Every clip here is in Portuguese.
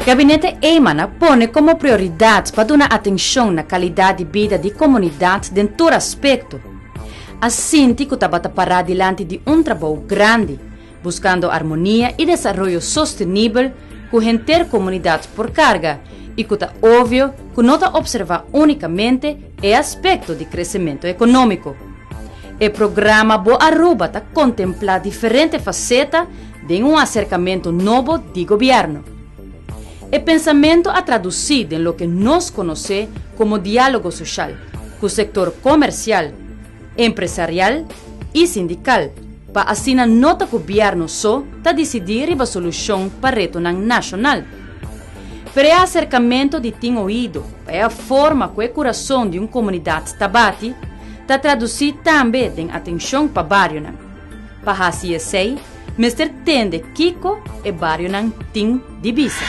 Gabinete Eimana pone como prioridade para dar atenção na qualidade de vida da comunidade em todo aspecto. Assim, que estava parar diante de trabalho grande, buscando harmonia e desenvolvimento sustentável com a comunidade por carga e que é óbvio que não observa unicamente o aspecto de crescimento econômico. O programa Boa Aruba contempla diferentes facetas de acercamento novo de governo. O pensamento a traduzir em lo que nós conhecemos como diálogo social, com o setor comercial, empresarial e sindical, para assim não o governo só decidir a solução para o reto nacional. Para o acercamento de ter ouído, para a forma que o coração de uma comunidade tabati, traduzir também em atenção para o barrio. Para assim sei, Mr. Tende Kiko e barrio tem divisa.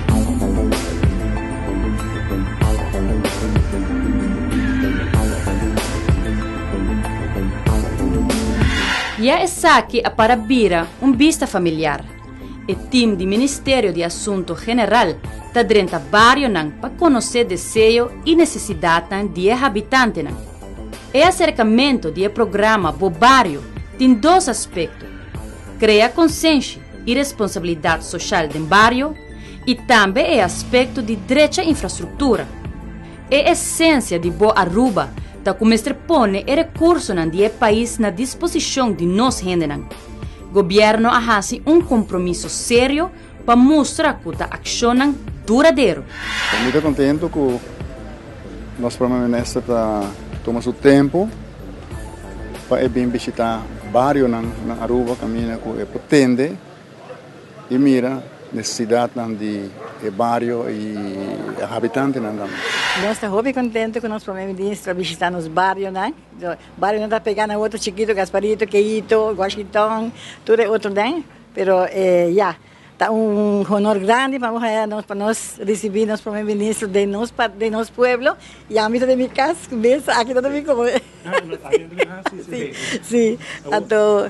E essa aqui é para vira vista familiar. O time do Ministério de Assunto General está dentro do barrio para conhecer desejo e necessidade de habitantes. O acercamento do programa Bo Barrio tem dois aspectos: cria consciência e responsabilidade social do barrio e também o aspecto de direito à infraestrutura. A essência de Boa Aruba está começar a pôr o recurso do país na disposição de nós gente. O governo faz compromisso sério para mostrar que a ação duradouro. Estou muito contente que o nosso primeiro-ministro toma seu tempo para vir visitar o bairro na Aruba, caminha que é potente e mira a necessidade do bairro e habitantes. Nós estamos muito contentes com o nosso primeiro-ministro visitar nos bairros, né? O bairro não está pegando outro chiquito, Gasparito, Queito, Washington, tudo é outro, né? Mas, está honor grande para nós receber nosso primeiro-ministro de nosso pueblo e a mitad de minha casa, aqui não tem como. Sim, então,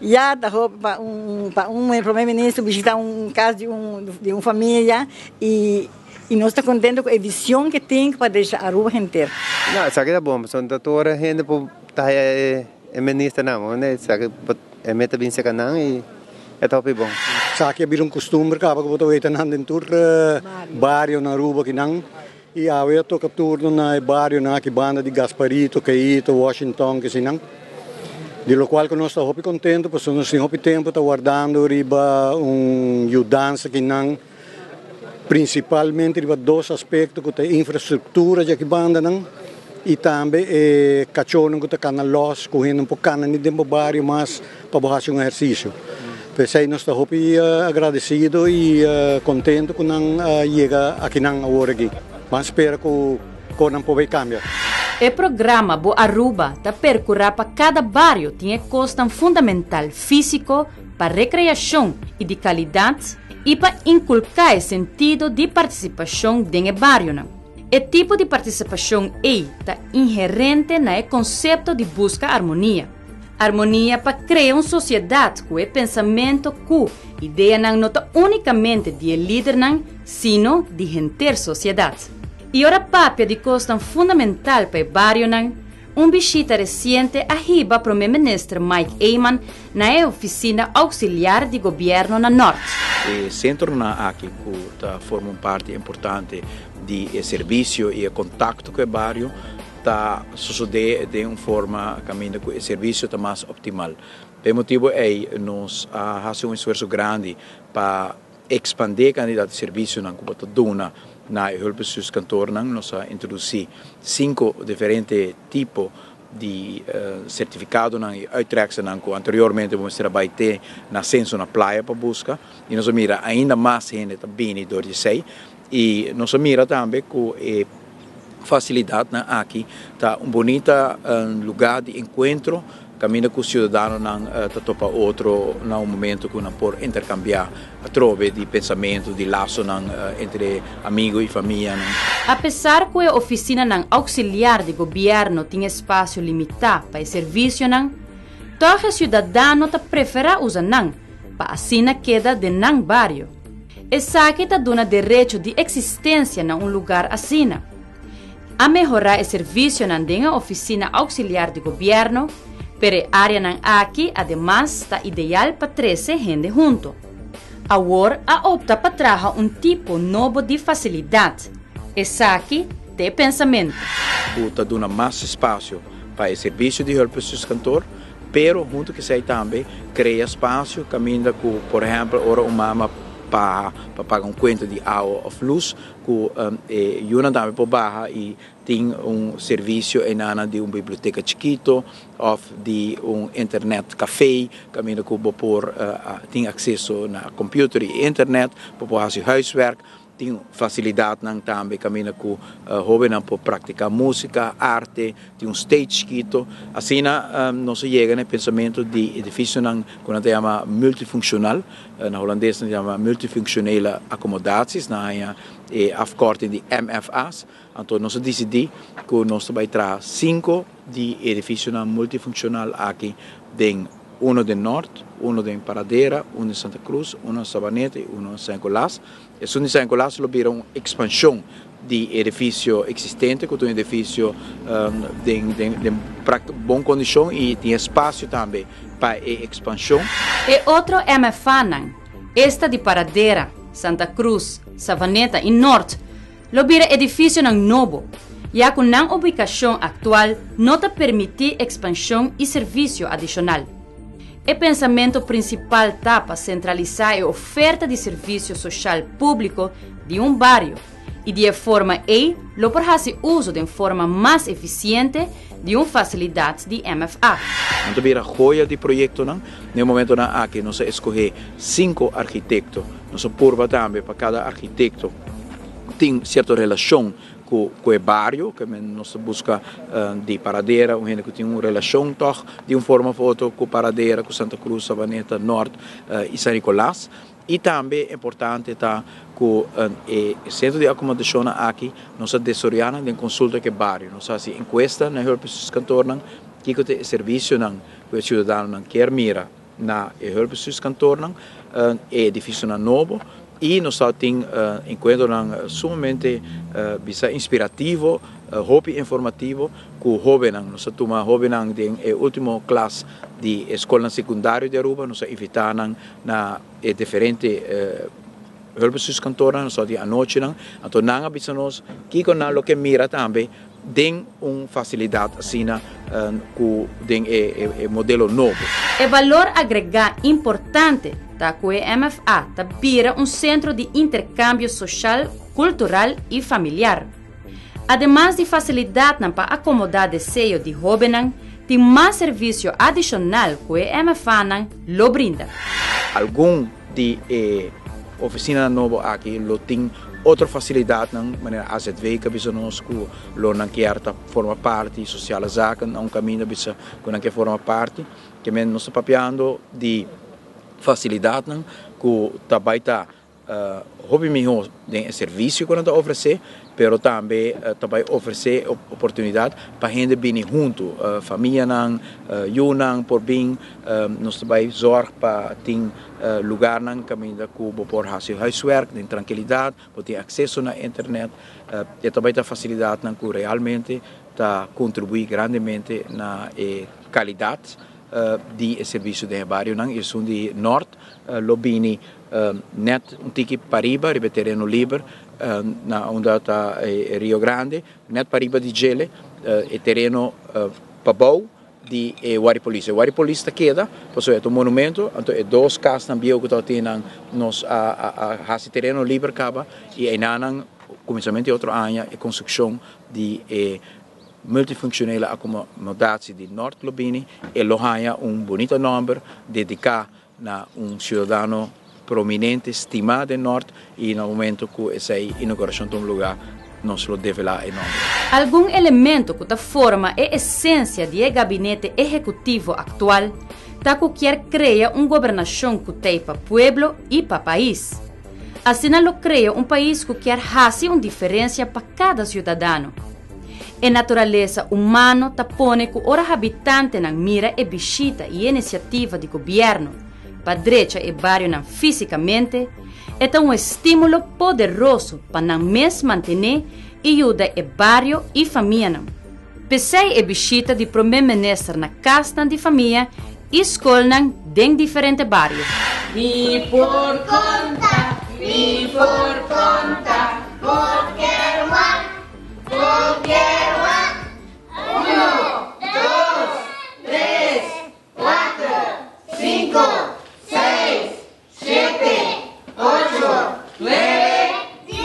para primeiro-ministro visitar casa de uma família e nós estamos contentes com a visão que tem para deixar a rua inteira. Não, isso aqui é bom, são toda a gente para o ministro não, né? Isso aqui é meta bem secanão e é top bom. Isso aqui é costume, porque eu estou vendo dentro do bairro na Aruba que não e eu estou capturando no bairro na que banda de Gasparito, Queito, Washington que se não. De lo qual nós estamos muito contentes, porque nós temos tempo está guardando riba mudança que não principalmente riba dois aspectos que a infraestrutura já que banda não e também cachorro que está na los correndo um pouco na dentro do bairro mas para fazer exercício. Pensei nós estamos agradecidos e contentes que não chega aqui não agora aqui. Mas espero que não pode cambiar. O programa Boa Aruba está percorrendo para cada bairro tem custo fundamental físico para recreação e de qualidade e para inculcar o sentido de participação no bairro. O tipo de participação está inherente no conceito de busca harmonia. Harmonia para criar uma sociedade com o pensamento que a ideia não é unicamente de líder, sino de gente sociedade. E ora papia de custo fundamental para o bairro, visita recente arriba para o primeiro-ministro Mike Eimana na oficina auxiliar de governo na Norte. O centro aqui forma parte importante de serviço e contato com o bairro, está sucedendo de uma forma que o serviço está mais optimal. Por motivo nós fazemos esforço grande para expandir a quantidade de serviço que está dando na Hulpsus Cantor, nós introduzimos 5 diferentes tipos de certificado e uitrechten que anteriormente vamos trabalhar na censo na praia para buscar e nós mira ainda mais gente também do 16 e nós mira também que facilidade aqui está bonito lugar de encontro caminho com o cidadão está topa outro no momento que não pode intercambiar trove de pensamento de laço entre amigos e família. Apesar que a oficina auxiliar de governo tem espaço limitado para o serviço, todo cidadão prefere usar para assim queda de bairro. Essa que está dando direito de existência em um lugar assim. A melhorar o serviço na oficina auxiliar de governo, pero a área aqui, además, está ideal para 13 gente junto. Agora, a opta para trazer tipo novo de facilidade. Essa aqui tem pensamento. Está dando mais espaço para o serviço de help cantor, pero junto que sei também cria espaço, caminha com, por exemplo, ora uma para pagar conta de água ou luz, que eu também por barra e tem serviço de uma biblioteca chiquito ou de internet café, caminha com por tem acesso na computer e internet, para fazer huiswerk. Tem facilidade também, caminha com jovens para praticar música, arte, tem stage chiquito. Assim, nós chegamos no pensamento de edifício que nós chamamos multifuncional, na holandês nós chamamos multifuncionele accommodaties, na afkorting de MFA's. Então, nós decidimos que nós vamos trazer 5 de edifícios multifuncional aqui, uno del norte, uno de Paradera, uno de Santa Cruz, uno de Sabaneta e uno de San Nicolás. E su di San Nicolás lo vira un'espansione di edificio esistente, con un edificio in buona condizione e di spazio anche per l'espansione. E outro MFA, esta de Paradera, Santa Cruz, Sabaneta e Norte, lo vira edificio novo. Já com a ubicação atual, não te permite expansão e serviço adicional. O pensamento principal está para centralizar a oferta de serviço social público de bairro e de forma lo por fazer uso de forma mais eficiente de facilidade de MFA. Então, vira joia de projeto, no momento que nós escolhemos 5 arquitetos, nós purva também para cada arquiteto tem certa relação com o bairro, que nós busca de Paradera, gente que tem uma relação de uma forma foto com Paradera, com Santa Cruz, Sabaneta, Norte e San Nicolás. E também é importante estar com o centro de acomodação aqui, nós desorientamos de consulta que bairro, nós fazemos encuesta na helpers cantor, que é o serviço que o cidadão quer mira na helpers cantor, é edifício novo. E nós temos encontro sumamente inspirativo, hobby informativo, com jovens. Nós temos jovens da última classe de escola secundária de Aruba, nós invitamos na diferentes helpers cantoras, nós temos a noite, então nós precisamos que com o que mira também tem uma facilidade assim com o modelo novo. O valor agregado importante da MFA vira centro de intercâmbio social, cultural e familiar. Además de facilidade para acomodar desejo de jovens, tem mais serviço adicional que a MFA lo brinda. Algum de oficina nova aqui lo tem outra facilidade na maneira AZV que nós que lo não quer forma parte social zaken, não caminho que não quer forma parte, que nós estamos papiando de facilidade que também está hobby melhor de serviço que nós oferecer, pero também oferecer oportunidade para gente vir junto, família não, eu por bem, nós também zorg para ter lugar não caminho que por fazer huiswerk, de tranquilidade, por ter acesso na internet, e também a facilidade que realmente está contribui grandemente na qualidade de serviço de bairro, e são de norte, lobini net tiki pariba, terreno libero, na onda está Rio Grande, net pariba di Gele, e terreno pabou di Waripolis. Waripolis está queda, pois é um monumento, então é 2 casas também que tem nos a terreno livre caba e aí nanan começamento de outro ano a construção de multifuncionele accommodatie di Norte Lobini e lo haya bonito nome dedicado a cidadão prominente, estimado em Norte e no momento que essa inauguração de lugar nós lo deve lá em nome. Algum elemento que forma a essência do gabinete executivo atual está que quer criar governação que tem para o povo e para o país. Assim, lo cria país que quer fazer uma diferença para cada cidadão. A natureza humana põe que os habitantes na mira e visita e iniciativa do governo, para direita e barrio nan fisicamente, é um estímulo poderoso para não mesmo manter e ajudar o barrio e família nan. Pensei e visita de primeiro-ministro na casa de família e escola nan em diferentes barrios. Mi por conta, qualquer one. 1, 2, 3, 4, 5, 6, 7, 8, 9, 10.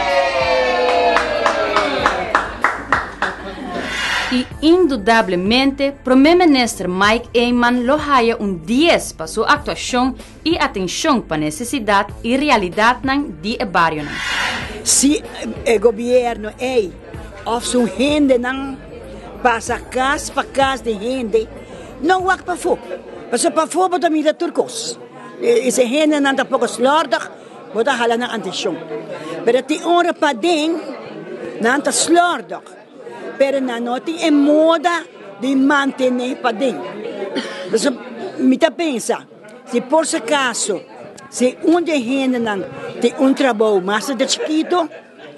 E, indudablemente, primeiro-ministro Mike Eyman lo haya 10 para sua atuação e atenção para a necessidade e realidade de barrio. Se o governo of sua gente não passa casa para casa de gente, não vai para fora. Porque para fora pode mirar turcos. Essa gente não está pouco slordig, pode halar na atenção. Mas tem hora para dentro, não está slordig. Pero não tem moda de manter para dentro. Me pensa, se por se caso, se de gente não tem trabalho mais de chiquito,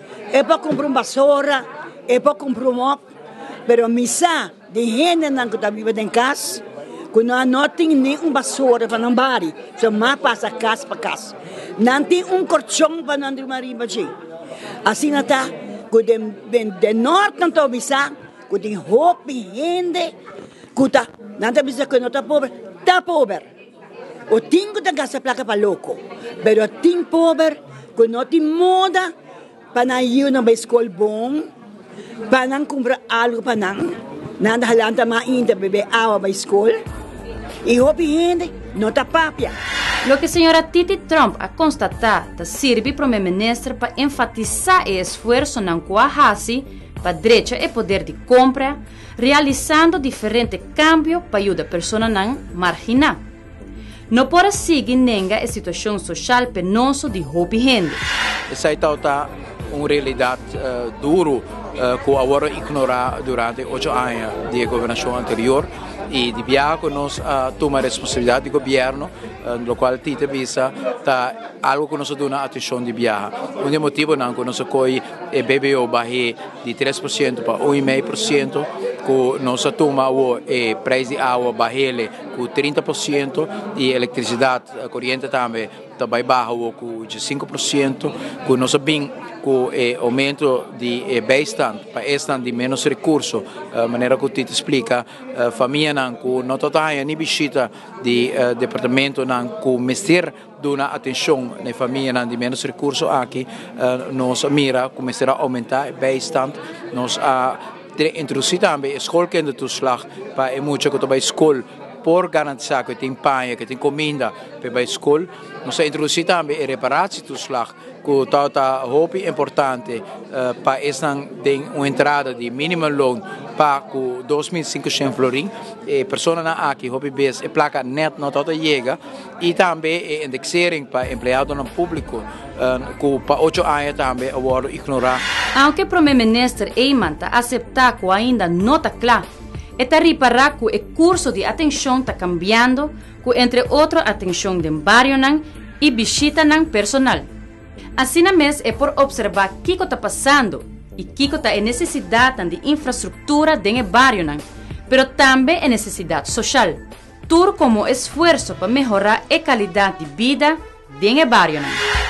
é para comprar uma vassoura, é para comprar um mop, pero misa de gente não está vivendo em casa, quando não tem nenhuma vassoura para não bari, só mais passa casa para casa. Não tem colchão para não dormir assim. Assim está, quando de norte não está misa, quando tem roupa e gente, quando não está misa que não está pobre. O tingo da casa placa para louco, pero tem pobre, quando não tem moda, para não ir na escola bom, para não comprar algo para não halanta mais ainda beber água para escola, e roupa e gente não está papia. Lo que a senhora Titi Trump a constatado serve para o primeiro-ministro para enfatizar o esforço na Coahasi para direita e poder de compra, realizando diferentes cambios para ajudar a pessoa não marginal. Não pode seguir nenhuma situação social penosa de roupa e gente. Essa é uma realidade dura que agora ignorar durante 8 anos de governação anterior. E di Biaco nós toma a responsabilidade do governo, no qual Tita visa tá algo que nós dona atenção de Biaco. Um motivo não que nós coi e BBO barre de 3% para 1,5%, que nós toma o preço de água barre com 30% e eletricidade corrente também vai barra com 5%, que nós bem com o aumento de beistand para estan de menos recursos, maneira que Tita explica, família não com não total nem visita de departamento não com mestre dona atenção na família não de menos recursos aqui nós mira começará a aumentar o beistand nós introduzir também escola que ainda toeslag para muito que vai escola por garantir que tem pão, que tem comida para a escola. Nós introduzir também a reparação do slag, que está roupa importante para essa tem uma entrada de mínimo loan para 2.500 florin. E pessoas aqui roupa base e placa net não toda chega e também indexering para empregado no público que para 8 anos também agora ignorar. Aunque o primeiro-ministro Eyman aceitar que ainda não está claro, está reparar que o curso de atenção está cambiando, que entre outros atenção de barrio e visita personal. Assim mesmo é por observar o que está passando e o que está em necessidade de infraestrutura de barrio, mas também em necessidade social, tudo como esforço para melhorar a qualidade de vida de barrio.